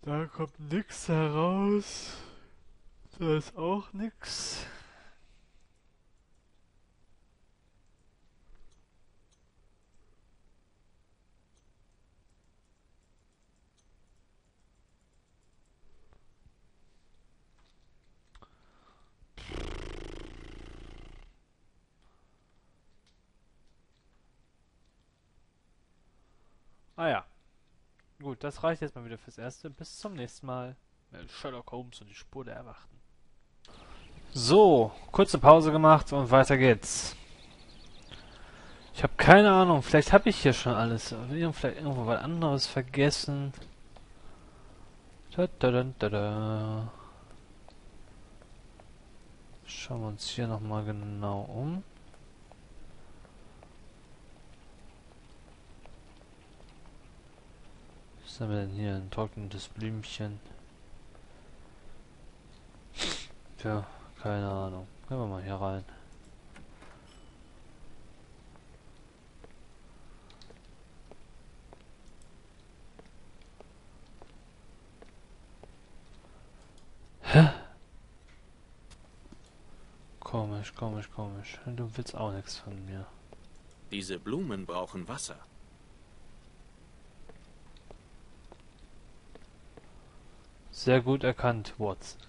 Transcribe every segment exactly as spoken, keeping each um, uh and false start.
Da kommt nix heraus. Da ist auch nix. Ah ja. Gut, das reicht jetzt mal wieder fürs Erste. Bis zum nächsten Mal. Mit Sherlock Holmes und die Spur der Erwachten. So, kurze Pause gemacht und weiter geht's. Ich habe keine Ahnung, vielleicht habe ich hier schon alles. Vielleicht irgendwo was anderes vergessen. Da, da, da, da, da. Schauen wir uns hier nochmal genau um. Was haben wir denn hier? Ein trocknenes Blümchen. Tja, keine Ahnung. Gehen wir mal hier rein. Hä? Komisch, komisch, komisch. Du willst auch nichts von mir. Diese Blumen brauchen Wasser. Sehr gut erkannt, Watson.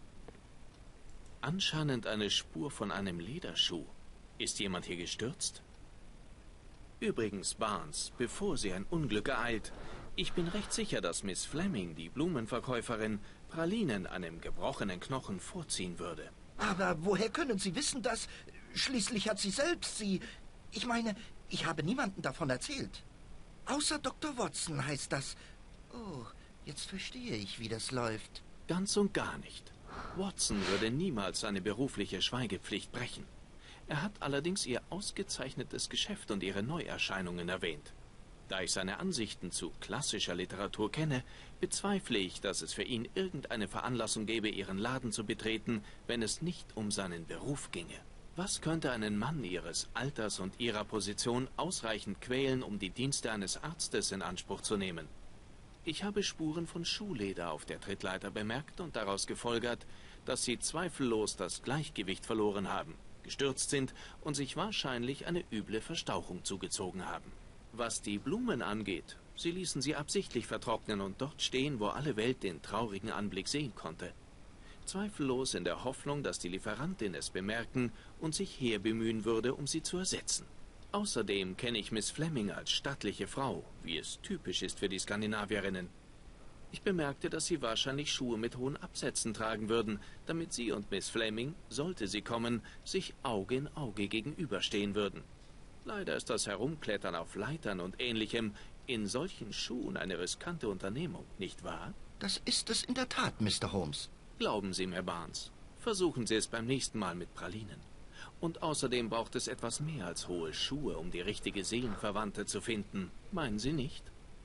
Anscheinend eine Spur von einem Lederschuh. Ist jemand hier gestürzt? Übrigens, Barnes, bevor Sie ein Unglück ereilt, ich bin recht sicher, dass Miss Fleming, die Blumenverkäuferin, Pralinen einem gebrochenen Knochen vorziehen würde. Aber woher können Sie wissen, dass... Schließlich hat sie selbst sie... Ich meine, ich habe niemandem davon erzählt. Außer Doktor Watson heißt das... Oh, jetzt verstehe ich, wie das läuft. Ganz und gar nicht. Watson würde niemals seine berufliche Schweigepflicht brechen. Er hat allerdings ihr ausgezeichnetes Geschäft und ihre Neuerscheinungen erwähnt. Da ich seine Ansichten zu klassischer Literatur kenne, bezweifle ich, dass es für ihn irgendeine Veranlassung gäbe, ihren Laden zu betreten, wenn es nicht um seinen Beruf ginge. Was könnte einen Mann ihres Alters und ihrer Position ausreichend quälen, um die Dienste eines Arztes in Anspruch zu nehmen? Ich habe Spuren von Schuhleder auf der Trittleiter bemerkt und daraus gefolgert, dass sie zweifellos das Gleichgewicht verloren haben, gestürzt sind und sich wahrscheinlich eine üble Verstauchung zugezogen haben. Was die Blumen angeht, sie ließen sie absichtlich vertrocknen und dort stehen, wo alle Welt den traurigen Anblick sehen konnte. Zweifellos in der Hoffnung, dass die Lieferantin es bemerken und sich herbemühen würde, um sie zu ersetzen. Außerdem kenne ich Miss Fleming als stattliche Frau, wie es typisch ist für die Skandinavierinnen. Ich bemerkte, dass sie wahrscheinlich Schuhe mit hohen Absätzen tragen würden, damit sie und Miss Fleming, sollte sie kommen, sich Auge in Auge gegenüberstehen würden. Leider ist das Herumklettern auf Leitern und Ähnlichem in solchen Schuhen eine riskante Unternehmung, nicht wahr? Das ist es in der Tat, Mister Holmes. Glauben Sie mir, Barnes. Versuchen Sie es beim nächsten Mal mit Pralinen. Und außerdem braucht es etwas mehr als hohe Schuhe, um die richtige Seelenverwandte zu finden. Meinen Sie nicht?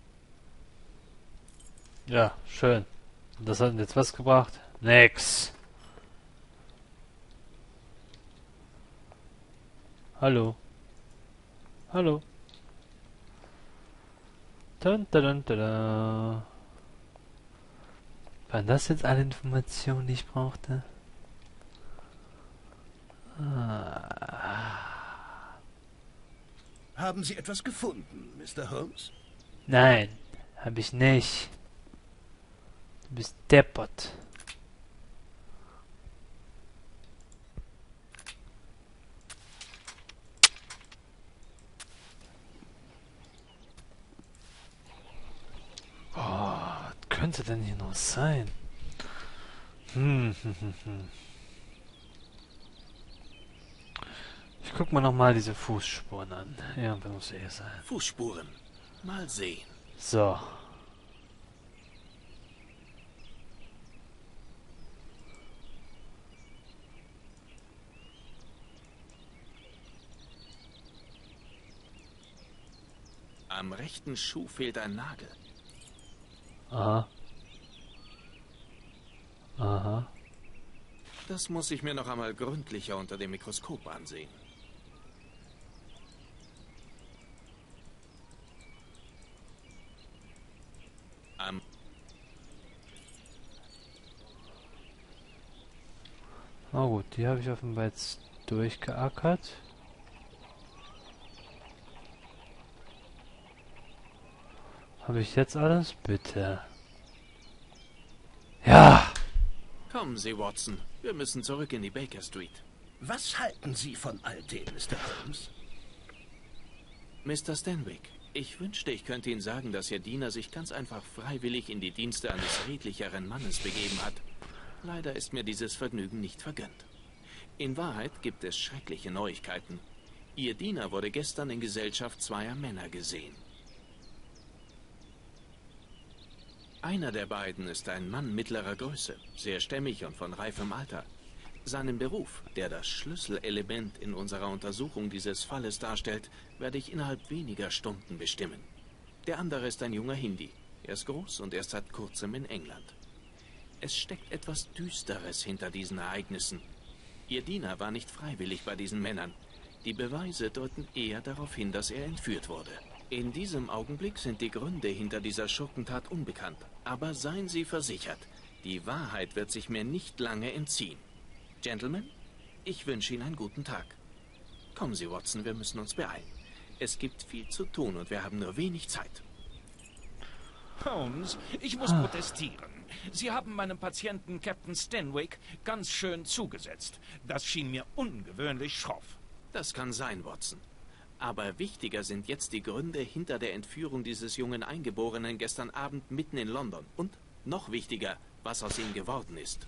Ja, schön. Und das hat jetzt was gebracht? Nix. Hallo. Hallo. Dun, dun, dun, dun. Waren das jetzt alle Informationen, die ich brauchte? Ah. Haben Sie etwas gefunden, Mister Holmes? Nein, habe ich nicht. Du bist deppert. Boah, was könnte denn hier noch sein? Hm, hm, hm, hm. Ich guck mal nochmal diese Fußspuren an. Ja, muss eh sein. Fußspuren. Mal sehen. So. Am rechten Schuh fehlt ein Nagel. Aha. Aha. Das muss ich mir noch einmal gründlicher unter dem Mikroskop ansehen. Am Na gut, die habe ich offenbar jetzt durchgeackert. Habe ich jetzt alles? Bitte. Ja! Kommen Sie, Watson. Wir müssen zurück in die Baker Street. Was halten Sie von all dem, Mister Holmes? Mister Stanwyck, ich wünschte, ich könnte Ihnen sagen, dass Ihr Diener sich ganz einfach freiwillig in die Dienste eines redlicheren Mannes begeben hat. Leider ist mir dieses Vergnügen nicht vergönnt. In Wahrheit gibt es schreckliche Neuigkeiten. Ihr Diener wurde gestern in Gesellschaft zweier Männer gesehen. Einer der beiden ist ein Mann mittlerer Größe, sehr stämmig und von reifem Alter. Seinen Beruf, der das Schlüsselelement in unserer Untersuchung dieses Falles darstellt, werde ich innerhalb weniger Stunden bestimmen. Der andere ist ein junger Hindi. Er ist groß und erst seit kurzem in England. Es steckt etwas Düsteres hinter diesen Ereignissen. Ihr Diener war nicht freiwillig bei diesen Männern. Die Beweise deuten eher darauf hin, dass er entführt wurde. In diesem Augenblick sind die Gründe hinter dieser Schurkentat unbekannt. Aber seien Sie versichert, die Wahrheit wird sich mir nicht lange entziehen. Gentlemen, ich wünsche Ihnen einen guten Tag. Kommen Sie, Watson, wir müssen uns beeilen. Es gibt viel zu tun und wir haben nur wenig Zeit. Holmes, ich muss protestieren. Sie haben meinem Patienten Captain Stanwyck ganz schön zugesetzt. Das schien mir ungewöhnlich schroff. Das kann sein, Watson. Aber wichtiger sind jetzt die Gründe hinter der Entführung dieses jungen Eingeborenen gestern Abend mitten in London. Und noch wichtiger, was aus ihm geworden ist.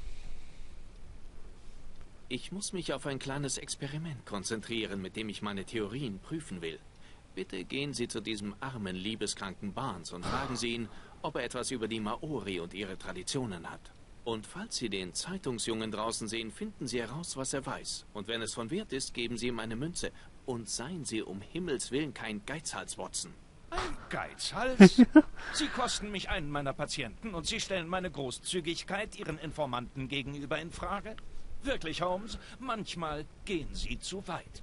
Ich muss mich auf ein kleines Experiment konzentrieren, mit dem ich meine Theorien prüfen will. Bitte gehen Sie zu diesem armen, liebeskranken Barnes und fragen Sie ihn, ob er etwas über die Maori und ihre Traditionen hat. Und falls Sie den Zeitungsjungen draußen sehen, finden Sie heraus, was er weiß. Und wenn es von Wert ist, geben Sie ihm eine Münze. Und seien Sie um Himmels Willen kein Geizhals, Watson. Ein Geizhals? Sie kosten mich einen meiner Patienten und Sie stellen meine Großzügigkeit Ihren Informanten gegenüber in Frage? Wirklich, Holmes, manchmal gehen Sie zu weit.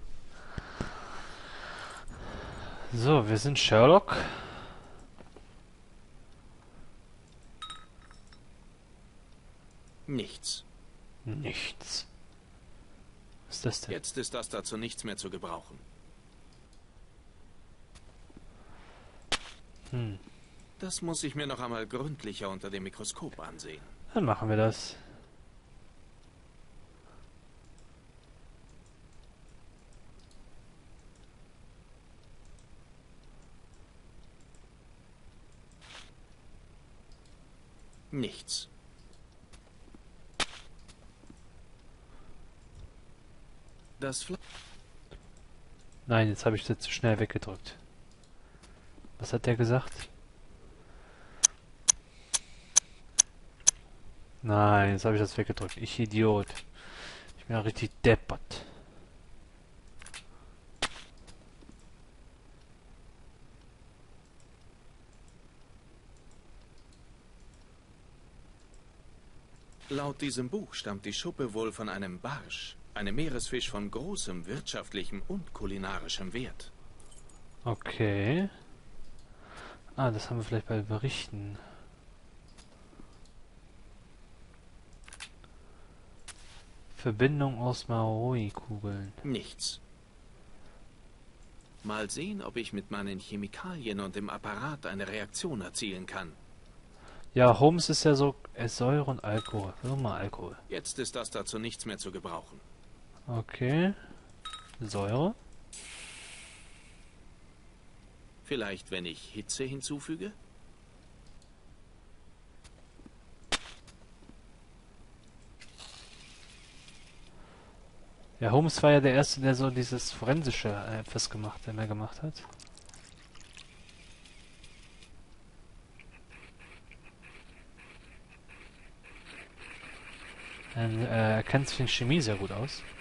So, wir sind Sherlock. Nichts. Nichts. Was ist das denn? Jetzt ist das dazu nichts mehr zu gebrauchen. Hm. Das muss ich mir noch einmal gründlicher unter dem Mikroskop ansehen. Dann machen wir das. Nichts. Das Fle Nein, jetzt habe ich das zu schnell weggedrückt. Was hat der gesagt? Nein, jetzt habe ich das weggedrückt. Ich Idiot. Ich bin ja richtig deppert. Laut diesem Buch stammt die Schuppe wohl von einem Barsch, einem Meeresfisch von großem wirtschaftlichem und kulinarischem Wert. Okay. Ah, das haben wir vielleicht bei Berichten. Verbindung aus Maori-Kugeln. Nichts. Mal sehen, ob ich mit meinen Chemikalien und dem Apparat eine Reaktion erzielen kann. Ja, Holmes ist ja so äh, Säure und Alkohol. Versuch mal Alkohol. Jetzt ist das dazu nichts mehr zu gebrauchen. Okay. Säure. Vielleicht, wenn ich Hitze hinzufüge? Ja, Holmes war ja der Erste, der so dieses forensische äh, etwas gemacht, der mehr gemacht hat. Ähm, äh, er kennt sich in Chemie sehr gut aus.